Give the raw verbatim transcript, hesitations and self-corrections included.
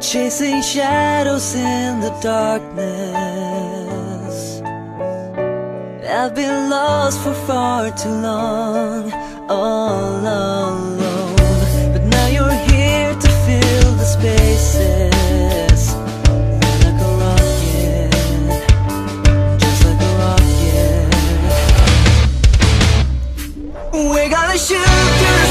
chasing shadows in the darkness. I've been lost for far too long, all alone. But now you're here to fill the spaces, like a rocket, just like a rocket. We're gonna shoot through the